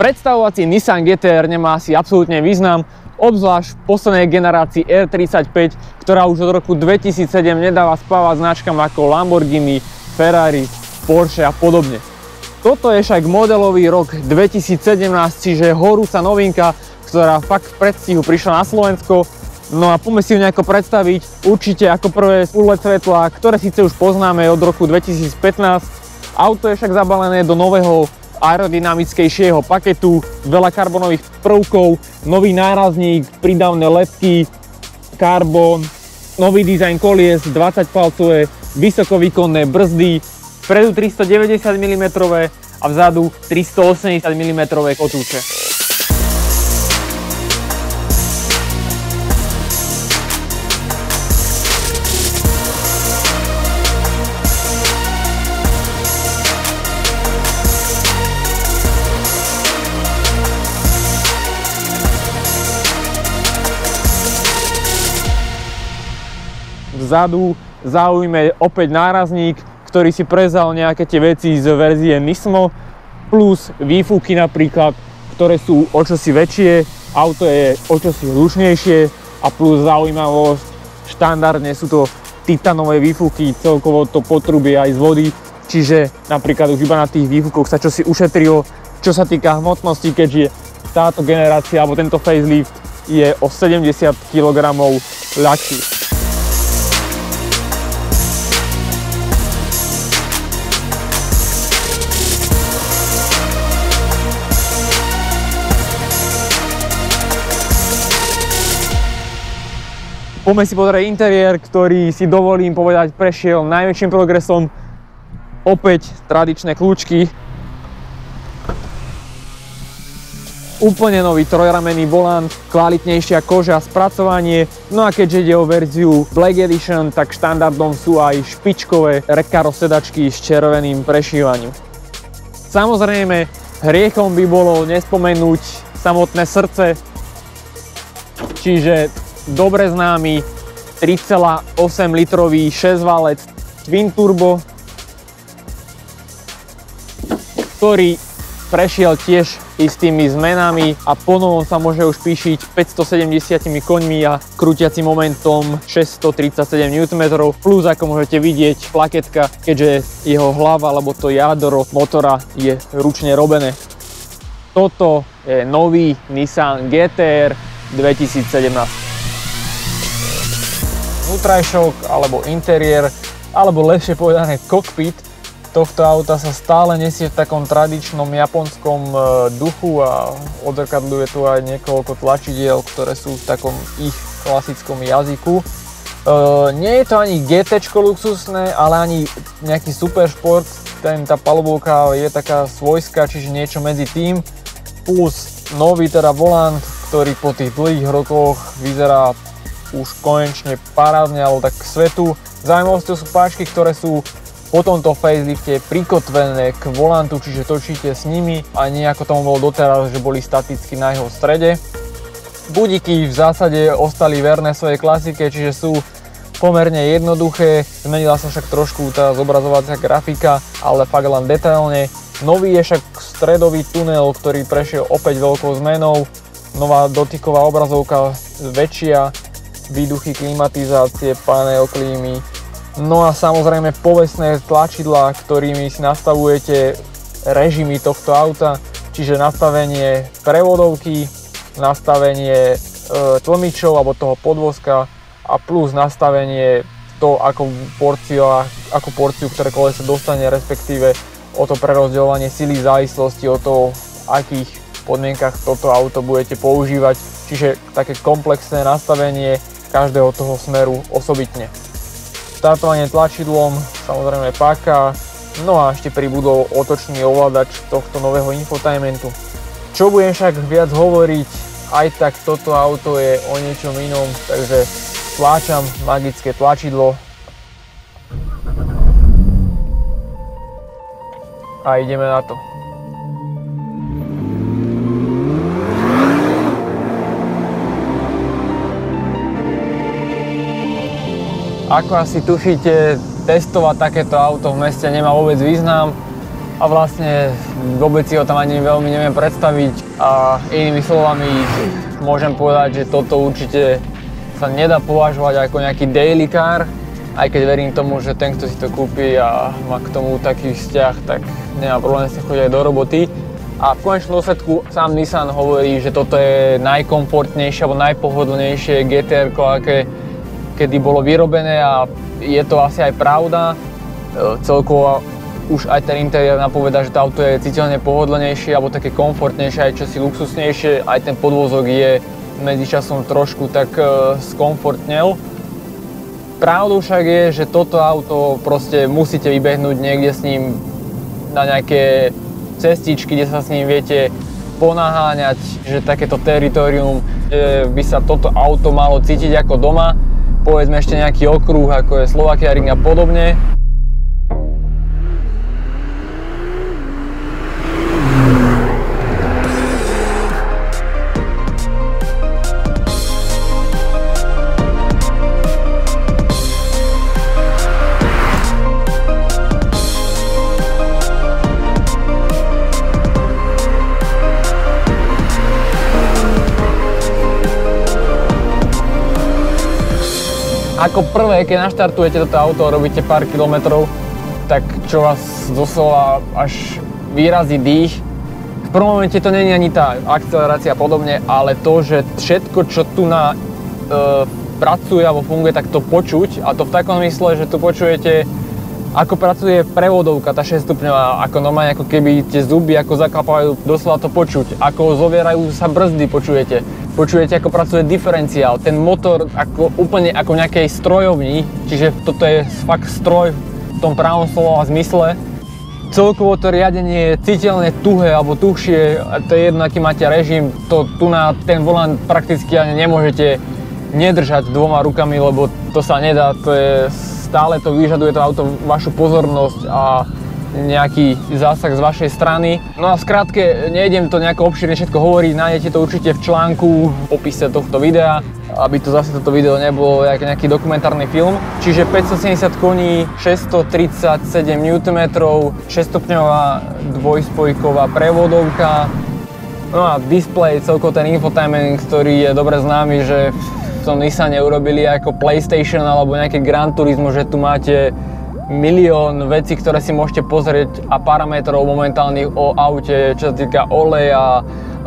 Predstavovací Nissan GT-R nemá asi absolútne význam, obzvlášť v poslednej generácii R35, ktorá už od roku 2007 nedáva spávať značkám ako Lamborghini, Ferrari, Porsche a podobne. Toto je však modelový rok 2017, čiže horúca novinka, ktorá fakt v predstihu prišla na Slovensko. No a poďme si ju nejako predstaviť. Určite ako prvé LED svetlá, ktoré síce už poznáme od roku 2015. Auto je však zabalené do nového aerodynamickejšieho paketu, veľa karbonových prvkov, nový nárazník, prídavné ledky, karbon, nový dizajn kolies, 20-palcové, vysokovýkonné brzdy, vpredu 390 mm a vzadu 380 mm kotúče. Vzadu zaujme opäť nárazník, ktorý si prezal nejaké tie veci z verzie Nismo, plus výfuky napríklad, ktoré sú o čosi väčšie, auto je o čosi hlučnejšie a plus zaujímavosť, štandardne sú to titanové výfuky, celkovo to potrubie aj z vody, čiže napríklad už iba na tých výfukoch sa čosi ušetrilo, čo sa týka hmotnosti, keďže táto generácia alebo tento facelift je o 70 kg ľahší. Poďme si pozrieť interiér, ktorý si dovolím povedať prešiel najväčším progresom. Opäť tradičné kľúčky. Úplne nový trojramenný volant, kvalitnejšia koža, spracovanie. No a keďže ide o verziu Black Edition, tak štandardom sú aj špičkové Recaro sedačky s červeným prešívaním. Samozrejme, hriechom by bolo nespomenúť samotné srdce, čiže dobre známy 3,8 litrový 6-valec Twin Turbo, ktorý prešiel tiež istými zmenami a ponovom sa môže už píšiť 570 koňmi a krútiacim momentom 637 Nm, plus ako môžete vidieť plaketka, keďže jeho hlava alebo to jadro motora je ručne robené. Toto je nový Nissan GT-R 2017. Vnútrajšok alebo interiér, alebo lepšie povedané kokpit tohto auta sa stále nesie v takom tradičnom japonskom duchu a odzrkadľuje tu aj niekoľko tlačidiel, ktoré sú v takom ich klasickom jazyku. Nie je to ani GT-čko luxusné, ale ani nejaký super šport, tá palubovka je taká svojská, čiže niečo medzi tým, plus nový teda volant, ktorý po tých dlhých rokoch vyzerá už konečne parádne, alebo tak k svetu. Zaujímavosťou sú páčky, ktoré sú po tomto facelifte prikotvené k volantu, čiže točíte s nimi a nie ako tomu bolo doteraz, že boli staticky na jeho strede. Budíky v zásade ostali verné svojej klasike, čiže sú pomerne jednoduché. Zmenila sa však trošku tá zobrazovacia grafika, ale fakt len detailne. Nový je však stredový tunel, ktorý prešiel opäť veľkou zmenou. Nová dotyková obrazovka väčšia, výduchy klimatizácie, panel klímy. No a samozrejme povestné tlačidlá, ktorými si nastavujete režimy tohto auta, čiže nastavenie prevodovky, nastavenie tlmičov alebo toho podvozka a plus nastavenie to, akú porciu ktoré koleso dostane, respektíve o to prerozdeľovanie sily v závislosti od toho, v akých podmienkach toto auto budete používať, čiže také komplexné nastavenie každého toho smeru osobitne. Štartovanie tlačidlom, samozrejme páka, no a ešte pribudol otočný ovládač tohto nového infotainmentu. Čo budem však viac hovoriť, aj tak toto auto je o niečom inom, takže tláčam magické tlačidlo a ideme na to. Ako asi tušíte, testovať takéto auto v meste nemá vôbec význam. a vlastne vôbec si ho tam ani veľmi neviem predstaviť a inými slovami môžem povedať, že toto určite sa nedá považovať ako nejaký daily car, aj keď verím tomu, že ten, kto si to kúpi a má k tomu taký vzťah, tak nemá problém sa chodiť aj do roboty. A v konečnom dôsledku sám Nissan hovorí, že toto je najkomfortnejšie alebo najpohodlnejšie GT-R, aké kedy bolo vyrobené a je to asi aj pravda. Celkovo už aj ten interiér napovedá, že to auto je citeľne pohodlnejšie alebo také komfortnejšie, aj čosi luxusnejšie. Aj ten podvozok je medzičasom trošku tak skomfortnel. Pravdou však je, že toto auto proste musíte vybehnúť niekde s ním na nejaké cestičky, kde sa s ním viete ponaháňať, že takéto teritorium, že by sa toto auto malo cítiť ako doma. Povedzme ešte nejaký okruh, ako je Slovakia Ring a podobne. Ako prvé, keď naštartujete toto auto a robíte pár kilometrov, tak čo vás doslova až vyrazí dých. V prvom momente to nie je ani tá akcelerácia a podobne, ale to, že všetko, čo tu pracuje alebo funguje, tak to počuť. A to v takom mysle, že tu počujete, ako pracuje prevodovka, tá 6-stupňová, ako normálne, ako keby tie zuby ako zaklapávajú, doslova to počuť. Ako zovierajú sa brzdy, počujete. Počujete, ako pracuje diferenciál, ten motor ako, úplne ako v nejakej strojovni, čiže toto je fakt stroj v tom pravom slova zmysle. Celkovo to riadenie je citeľne tuhé alebo tuhšie, to je jedno, aký máte režim, tu na ten volant prakticky ani nemôžete nedržať dvoma rukami, lebo to sa nedá, to je, stále to vyžaduje to auto vašu pozornosť a nejaký zásah z vašej strany. No a v skratke, nejdem to nejako obšírne všetko hovoriť, nájdete to určite v článku, v popise tohto videa, aby to zase toto video nebolo nejaký dokumentárny film. Čiže 570 koní, 637 Nm, 6-stupňová dvojspojková prevodovka, no a display, celkovo ten infotainment, ktorý je dobre známy, že v tom Nissane urobili ako PlayStation alebo nejaké Gran Turismo, že tu máte milión vecí, ktoré si môžete pozrieť a parametrov momentálnych o aute, čo sa týka oleja,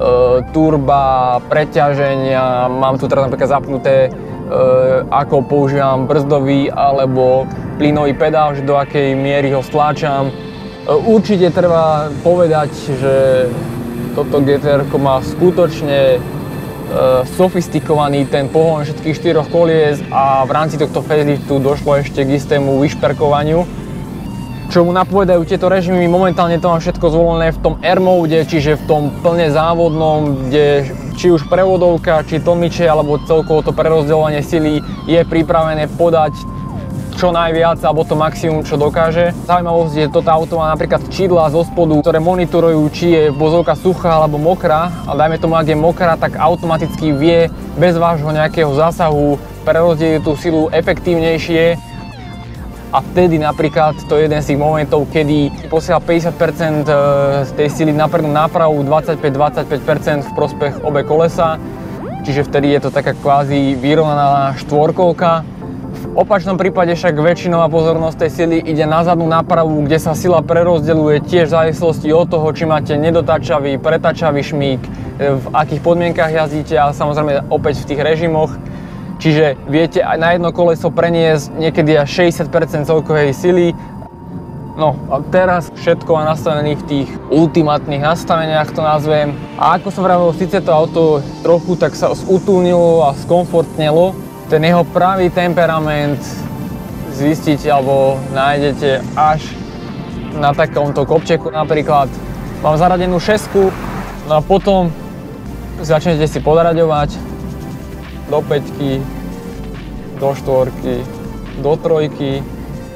turba, preťaženia. Mám tu teraz napríklad zapnuté, ako používam brzdový alebo plynový pedál, že do akej miery ho stláčam. Určite treba povedať, že toto GT-R má skutočne sofistikovaný ten pohon všetkých štyroch kolies a v rámci tohto faceliftu došlo ešte k istému vyšperkovaniu. Čo mu napovedajú tieto režimy, momentálne to mám všetko zvolené v tom R-mode, čiže v tom plne závodnom, kde či už prevodovka, či tlmiče, alebo celkovo to prerozdeľovanie sily je pripravené podať čo najviac, alebo to maximum, čo dokáže. Zaujímavosť je, že toto auto má napríklad čidlá zo spodu, ktoré monitorujú, či je vozovka suchá alebo mokrá. A dajme tomu, ak je mokrá, tak automaticky vie bez vášho nejakého zásahu prerozdeliť tú silu efektívnejšie. A vtedy napríklad to je jeden z tých momentov, kedy posiela 50% z tej sily na prednú nápravu, 25% v prospech obe kolesa. Čiže vtedy je to taká kvázi vyrovnaná štvorkolka. V opačnom prípade však väčšinová pozornosť tej sily ide na zadnú nápravu, kde sa sila prerozdeľuje tiež v závislosti od toho, či máte nedotačavý, pretačavý šmík, v akých podmienkach jazdíte a samozrejme opäť v tých režimoch. Čiže viete aj na jedno koleso preniesť niekedy až 60% celkovej sily. No a teraz všetko má nastavené v tých ultimátnych nastaveniach, to nazvem. A ako som vravel, síce to auto trochu tak sa zutúnilo a skomfortnelo, ten jeho pravý temperament zistíte alebo nájdete až na takomto kopčeku napríklad. Mám zaradenú 6, no a potom začnete si podraďovať do 5, do 4, do 3,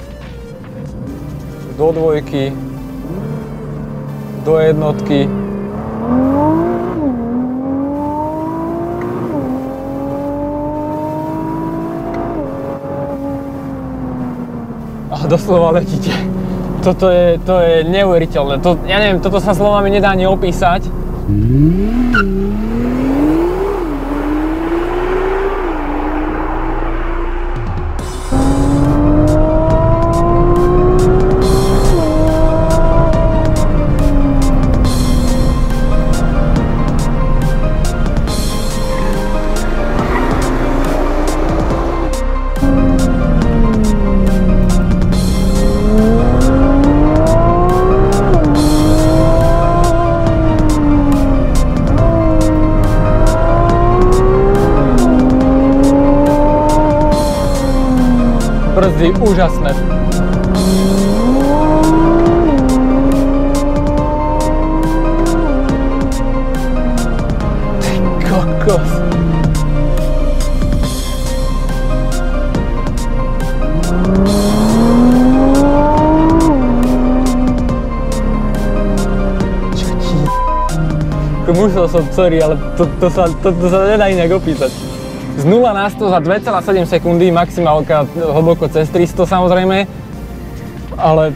do 2, do 1. A doslova letíte. To je neuveriteľné. Ja neviem, toto sa slovami nedá ani opísať. Brzdy úžasné. Ty kokos. Čo ti? Musel som, sorry, ale to sa nedá inak opísať. Z 0 na 100 za 2,7 sekundy, maximálka hlboko cez 300 samozrejme, ale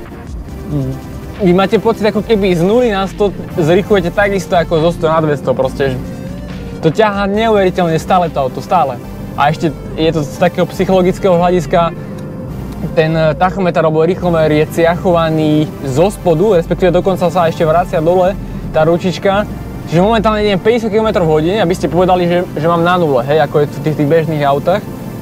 vy máte pocit, ako keby z 0 na 100 zrýchlujete takisto ako zo 100 na 200 proste. To ťahá neuveriteľne stále to auto, stále. A ešte je to z takého psychologického hľadiska, ten tachometer alebo rýchlomer je ciachovaný zo spodu, respektíve dokonca sa ešte vracia dole tá ručička. Čiže momentálne idem 50 km/h, aby ste povedali, že mám na nule, hej, ako je to v tých bežných autách.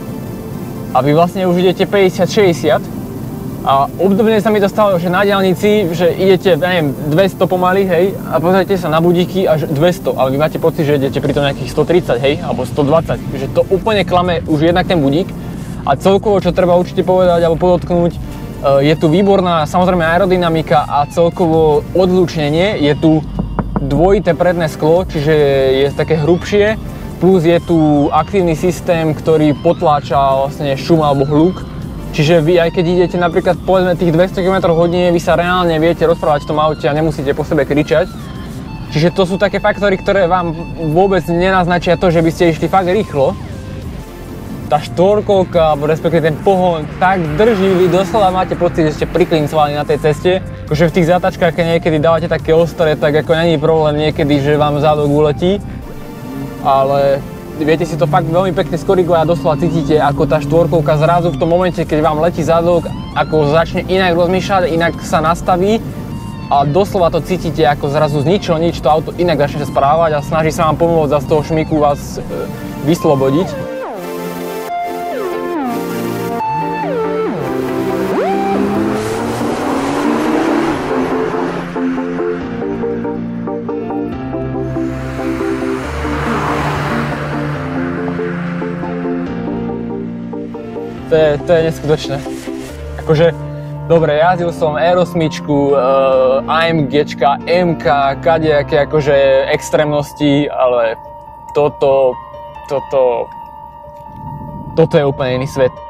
A vy vlastne už idete 50-60. A obdobne sa mi to stalo, že na diaľnici, že idete, ja neviem, 200 pomaly, hej, a pozrite sa na budíky až 200, ale vy máte pocit, že idete pri tom nejakých 130, hej, alebo 120. Že to úplne klame už jednak ten budík. A celkovo, čo treba určite povedať alebo podotknúť, je tu výborná samozrejme aerodynamika a celkovo odlučnenie, je tu dvojité predné sklo, čiže je také hrubšie, plus je tu aktívny systém, ktorý potláča vlastne šum alebo hluk. Čiže vy aj keď idete napríklad povedzme tých 200 km/h, vy sa reálne viete rozprávať v tom aute a nemusíte po sebe kričať. Čiže to sú také faktory, ktoré vám vôbec nenaznačia to, že by ste išli fakt rýchlo. Tá štvorkolka, alebo respektíve ten pohon tak drží, vy doslova máte pocit, že ste priklincovali na tej ceste. Akože v tých zátačkách, keď niekedy dávate také ostré, tak ako není problém niekedy, že vám zadok uletí. Ale viete si to fakt veľmi pekne skorigovať a doslova cítite, ako tá štvorkolka zrazu v tom momente, keď vám letí zadok, ako začne inak rozmýšľať, inak sa nastaví. A doslova to cítite, ako zrazu z ničoho nič to auto inak začne správať a snaží sa vám pomôcť a z toho šmiku vás vyslobodiť. To je neskutočné. Akože, dobre, jazdil som R8, AMGčka, MK, kadejaké akože extrémnosti, ale toto je úplne iný svet.